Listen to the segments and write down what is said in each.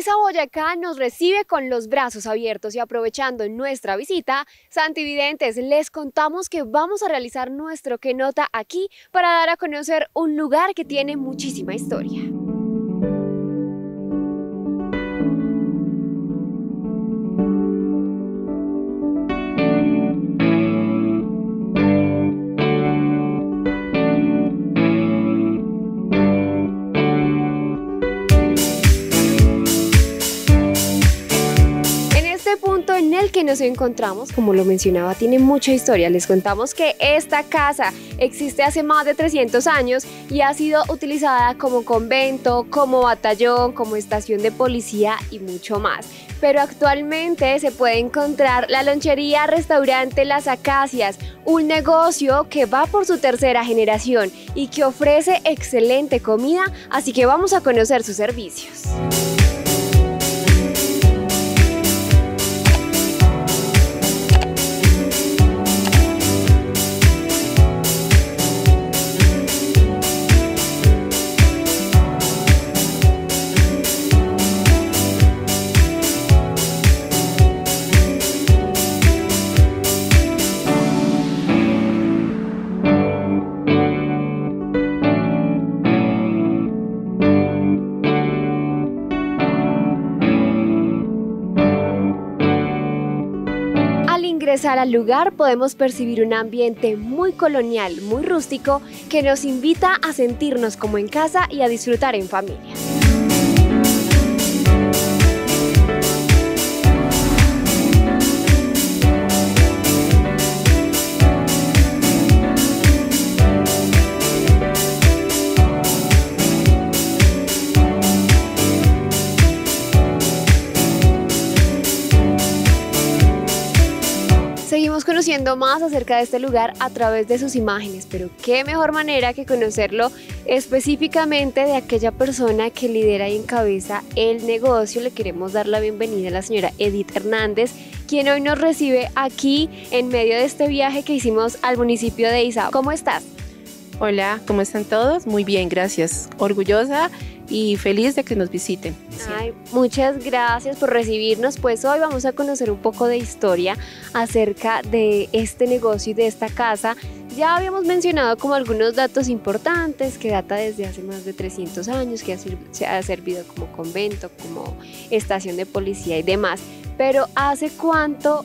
ISA Boyacá nos recibe con los brazos abiertos y aprovechando nuestra visita, santividentes, les contamos que vamos a realizar nuestro ¿Qué nota? Aquí para dar a conocer un lugar que tiene muchísima historia. En el que nos encontramos, como lo mencionaba, tiene mucha historia. Les contamos que esta casa existe hace más de 300 años y ha sido utilizada como convento, como batallón, como estación de policía y mucho más. Pero actualmente se puede encontrar la lonchería restaurante Las Acacias, un negocio que va por su tercera generación y que ofrece excelente comida, así que vamos a conocer sus servicios. Al ingresar al lugar podemos percibir un ambiente muy colonial, muy rústico, que nos invita a sentirnos como en casa y a disfrutar en familia. Seguimos conociendo más acerca de este lugar a través de sus imágenes, pero qué mejor manera que conocerlo específicamente de aquella persona que lidera y encabeza el negocio. Le queremos dar la bienvenida a la señora Edith Hernández, quien hoy nos recibe aquí en medio de este viaje que hicimos al municipio de ISA. ¿Cómo estás? Hola, ¿cómo están todos? Muy bien, gracias. Orgullosa y feliz de que nos visiten. Ay, muchas gracias por recibirnos. Pues hoy vamos a conocer un poco de historia acerca de este negocio y de esta casa. Ya habíamos mencionado como algunos datos importantes, que data desde hace más de 300 años, que se ha servido como convento, como estación de policía y demás. Pero ¿hace cuánto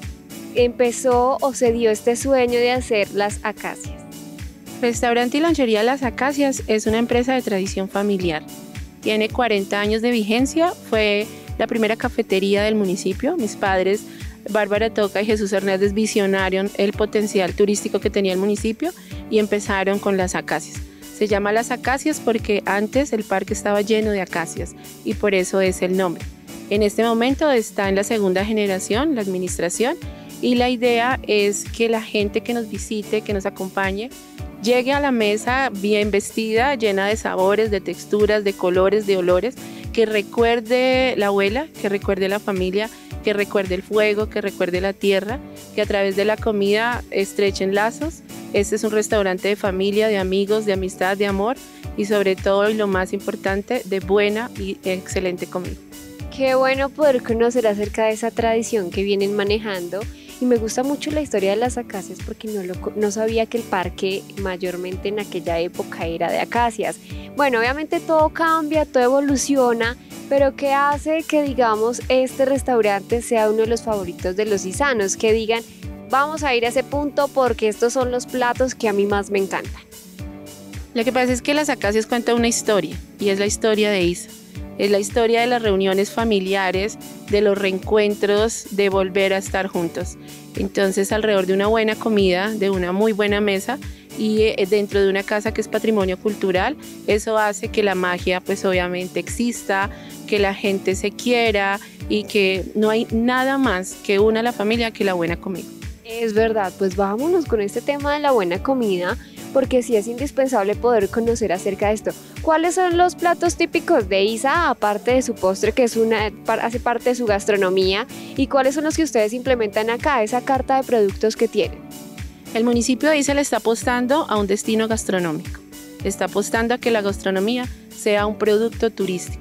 empezó o se dio este sueño de hacer Las Acacias? Restaurante y lonchería Las Acacias es una empresa de tradición familiar. Tiene 40 años de vigencia, fue la primera cafetería del municipio. Mis padres, Bárbara Toca y Jesús Hernández, visionaron el potencial turístico que tenía el municipio y empezaron con Las Acacias. Se llama Las Acacias porque antes el parque estaba lleno de acacias y por eso es el nombre. En este momento está en la segunda generación, la administración, y la idea es que la gente que nos visite, que nos acompañe, llegue a la mesa bien vestida, llena de sabores, de texturas, de colores, de olores, que recuerde la abuela, que recuerde la familia, que recuerde el fuego, que recuerde la tierra, que a través de la comida estrechen lazos. Este es un restaurante de familia, de amigos, de amistad, de amor y sobre todo, y lo más importante, de buena y excelente comida. Qué bueno poder conocer acerca de esa tradición que vienen manejando. Y me gusta mucho la historia de Las Acacias porque no sabía que el parque mayormente en aquella época era de acacias. Bueno, obviamente todo cambia, todo evoluciona, pero ¿qué hace que, digamos, este restaurante sea uno de los favoritos de los isanos? Que digan, vamos a ir a ese punto porque estos son los platos que a mí más me encantan. Lo que pasa es que Las Acacias cuenta una historia y es la historia de ISA. Es la historia de las reuniones familiares, de los reencuentros, de volver a estar juntos. Entonces, alrededor de una buena comida, de una muy buena mesa y dentro de una casa que es patrimonio cultural, eso hace que la magia pues obviamente exista, que la gente se quiera y que no hay nada más que una a la familia que la buena comida. Es verdad, pues vámonos con este tema de la buena comida, porque sí es indispensable poder conocer acerca de esto. ¿Cuáles son los platos típicos de ISA, aparte de su postre, que hace parte de su gastronomía? ¿Y cuáles son los que ustedes implementan acá, esa carta de productos que tienen? El municipio de ISA le está apostando a un destino gastronómico. Le está apostando a que la gastronomía sea un producto turístico.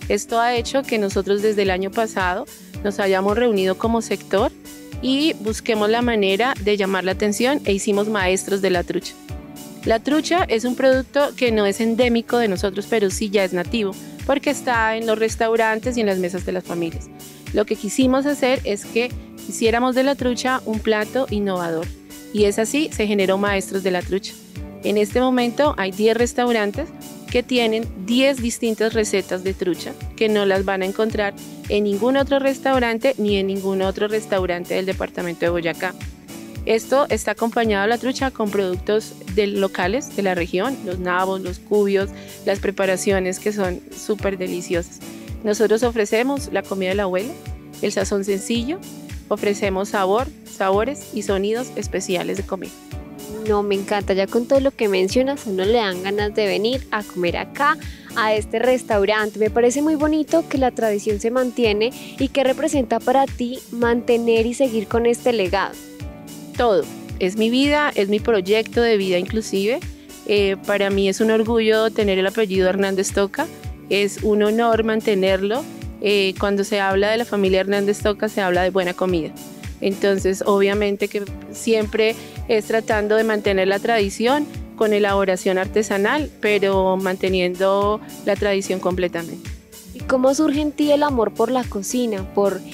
Esto ha hecho que nosotros desde el año pasado nos hayamos reunido como sector y busquemos la manera de llamar la atención e hicimos maestros de la trucha. La trucha es un producto que no es endémico de nosotros, pero sí ya es nativo, porque está en los restaurantes y en las mesas de las familias. Lo que quisimos hacer es que hiciéramos de la trucha un plato innovador, y es así se generó Maestros de la Trucha. En este momento hay 10 restaurantes que tienen 10 distintas recetas de trucha que no las van a encontrar en ningún otro restaurante ni en ningún otro restaurante del departamento de Boyacá. Esto está acompañado a la trucha con productos locales de la región, los nabos, los cubios, las preparaciones que son súper deliciosas. Nosotros ofrecemos la comida de la abuela, el sazón sencillo, ofrecemos sabores y sonidos especiales de comida. No, me encanta, ya con todo lo que mencionas, a uno le dan ganas de venir a comer acá, a este restaurante. Me parece muy bonito que la tradición se mantiene y que representa para ti mantener y seguir con este legado. Todo, es mi vida, es mi proyecto de vida inclusive. Para mí es un orgullo tener el apellido Hernández Toca, es un honor mantenerlo. Cuando se habla de la familia Hernández Toca se habla de buena comida. Entonces, obviamente que siempre es tratando de mantener la tradición con elaboración artesanal, pero manteniendo la tradición completamente. ¿Y cómo surge en ti el amor por la cocina?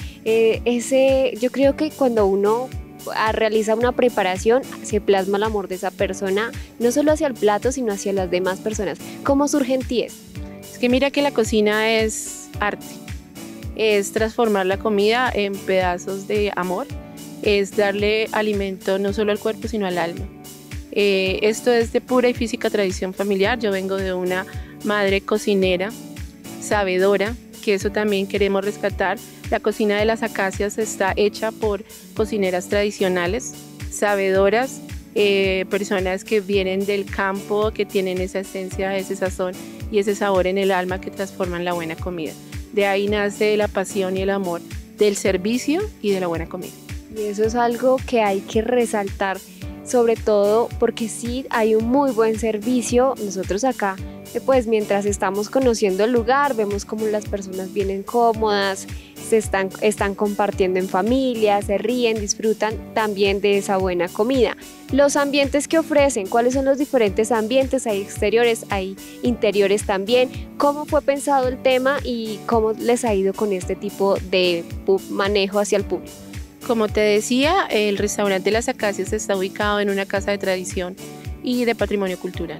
Yo creo que cuando uno realiza una preparación, se plasma el amor de esa persona, no solo hacia el plato, sino hacia las demás personas. ¿Cómo surge en ti eso? Es que mira que la cocina es arte. Es transformar la comida en pedazos de amor, es darle alimento no solo al cuerpo sino al alma. Esto es de pura y física tradición familiar. Yo vengo de una madre cocinera, sabedora, que eso también queremos rescatar. La cocina de las Acacias está hecha por cocineras tradicionales, sabedoras, personas que vienen del campo, que tienen esa esencia, ese sazón y ese sabor en el alma que transforman la buena comida. De ahí nace la pasión y el amor del servicio y de la buena comida. Y eso es algo que hay que resaltar, sobre todo porque sí hay un muy buen servicio. Nosotros acá, pues mientras estamos conociendo el lugar, vemos cómo las personas vienen cómodas, están compartiendo en familia, se ríen, disfrutan también de esa buena comida. Los ambientes que ofrecen, ¿cuáles son los diferentes ambientes? Hay exteriores, hay interiores también. ¿Cómo fue pensado el tema y cómo les ha ido con este tipo de manejo hacia el público? Como te decía, el restaurante Las Acacias está ubicado en una casa de tradición y de patrimonio cultural.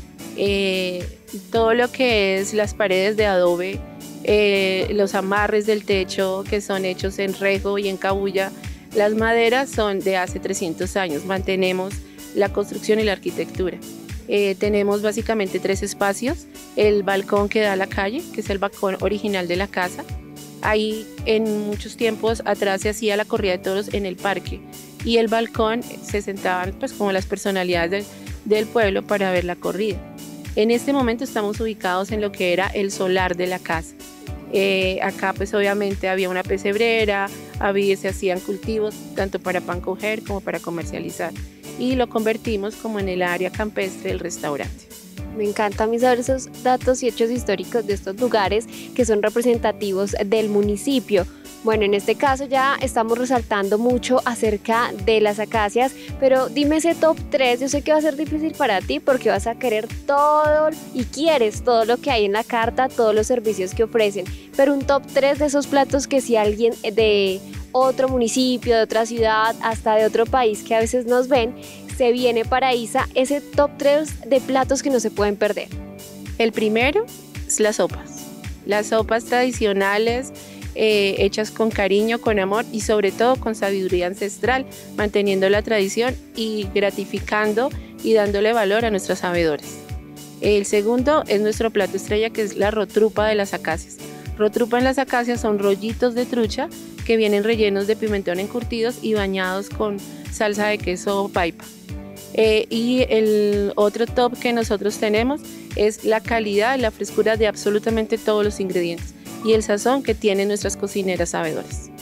Todo lo que es las paredes de adobe, los amarres del techo que son hechos en rejo y en cabuya, las maderas son de hace 300 años, mantenemos la construcción y la arquitectura. Tenemos básicamente 3 espacios, el balcón que da a la calle, que es el balcón original de la casa. Ahí en muchos tiempos atrás se hacía la corrida de toros en el parque y el balcón se sentaban pues como las personalidades del pueblo para ver la corrida. En este momento estamos ubicados en lo que era el solar de la casa. Acá pues obviamente había una pesebrera, se hacían cultivos tanto para pan coger como para comercializar y lo convertimos como en el área campestre del restaurante. Me encanta a mí saber esos datos y hechos históricos de estos lugares que son representativos del municipio. Bueno, en este caso ya estamos resaltando mucho acerca de Las Acacias, pero dime ese top 3, yo sé que va a ser difícil para ti porque vas a querer todo y quieres todo lo que hay en la carta, todos los servicios que ofrecen, pero un top 3 de esos platos que si alguien de otro municipio, de otra ciudad, hasta de otro país que a veces nos ven, se viene para Isa, ese top 3 de platos que no se pueden perder. El primero es las sopas tradicionales, hechas con cariño, con amor y sobre todo con sabiduría ancestral, manteniendo la tradición y gratificando y dándole valor a nuestros sabedores. El segundo es nuestro plato estrella, que es la rotrupa de Las Acacias. Rotrupa en Las Acacias son rollitos de trucha que vienen rellenos de pimentón encurtidos y bañados con salsa de queso paipa. Y el otro top que nosotros tenemos es la calidad y la frescura de absolutamente todos los ingredientes y el sazón que tienen nuestras cocineras sabedoras.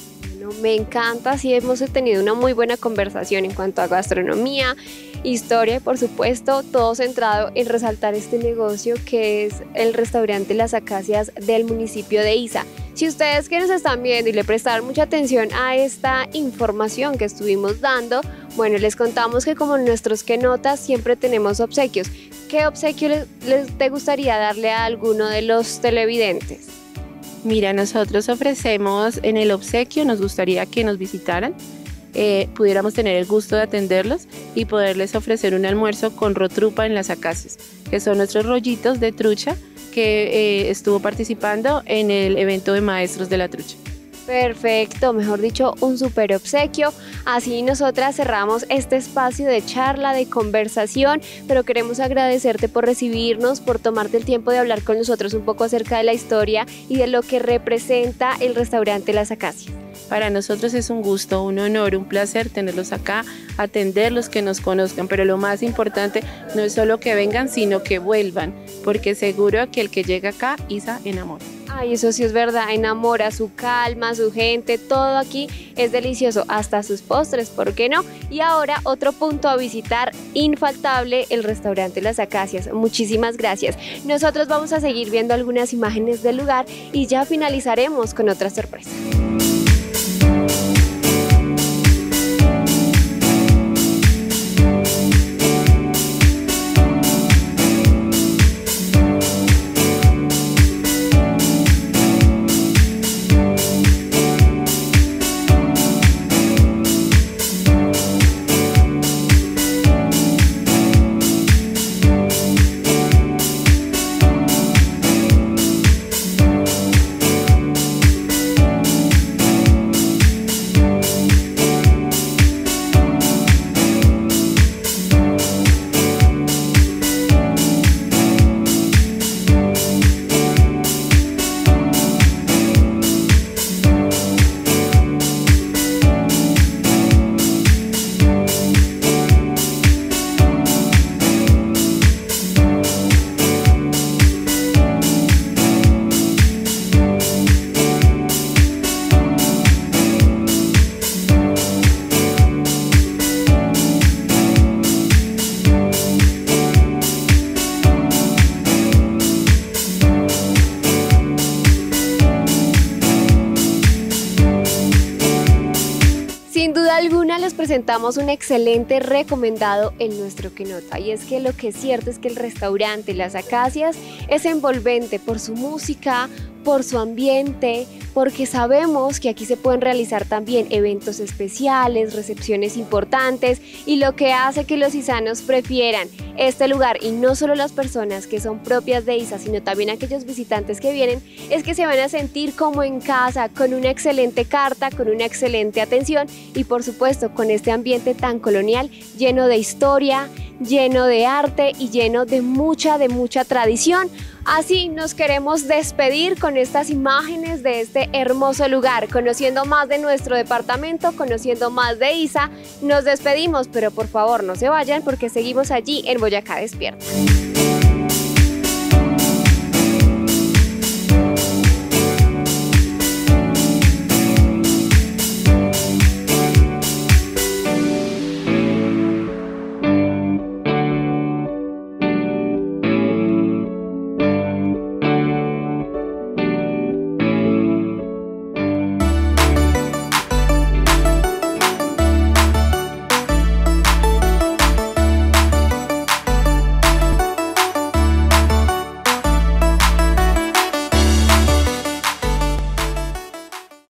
Bueno, me encanta, sí hemos tenido una muy buena conversación en cuanto a gastronomía, historia y por supuesto todo centrado en resaltar este negocio que es el restaurante Las Acacias del municipio de Iza. Si ustedes que nos están viendo y le prestaron mucha atención a esta información que estuvimos dando, bueno, les contamos que como nuestros Que Notas siempre tenemos obsequios. ¿Qué obsequio te gustaría darle a alguno de los televidentes? Mira, nosotros ofrecemos en el obsequio, nos gustaría que nos visitaran, pudiéramos tener el gusto de atenderlos y poderles ofrecer un almuerzo con rotrupa en Las Acacias, que son nuestros rollitos de trucha que estuvo participando en el evento de maestros de la trucha. Perfecto, mejor dicho, un súper obsequio. Así nosotras cerramos este espacio de charla, de conversación, pero queremos agradecerte por recibirnos, por tomarte el tiempo de hablar con nosotros un poco acerca de la historia y de lo que representa el restaurante Las Acacias. Para nosotros es un gusto, un honor, un placer tenerlos acá, atenderlos, que nos conozcan, pero lo más importante no es solo que vengan, sino que vuelvan, porque seguro que el que llega acá, Iza enamora. Ay, eso sí es verdad, enamora, su calma, su gente, todo aquí es delicioso, hasta sus postres, ¿por qué no? Y ahora otro punto a visitar, infaltable, el restaurante Las Acacias. Muchísimas gracias. Nosotros vamos a seguir viendo algunas imágenes del lugar y ya finalizaremos con otra sorpresa. Sin duda alguna les presentamos un excelente recomendado en nuestro Que Nota, y es que lo que es cierto es que el restaurante Las Acacias es envolvente por su música, por su ambiente, porque sabemos que aquí se pueden realizar también eventos especiales, recepciones importantes, y lo que hace que los izanos prefieran este lugar, y no solo las personas que son propias de Iza, sino también aquellos visitantes que vienen, es que se van a sentir como en casa, con una excelente carta, con una excelente atención y por supuesto con este ambiente tan colonial, lleno de historia, lleno de arte y lleno de mucha tradición. Así nos queremos despedir con estas imágenes de este hermoso lugar, conociendo más de nuestro departamento, conociendo más de Iza. Nos despedimos, pero por favor no se vayan porque seguimos allí en Boyacá Despierta.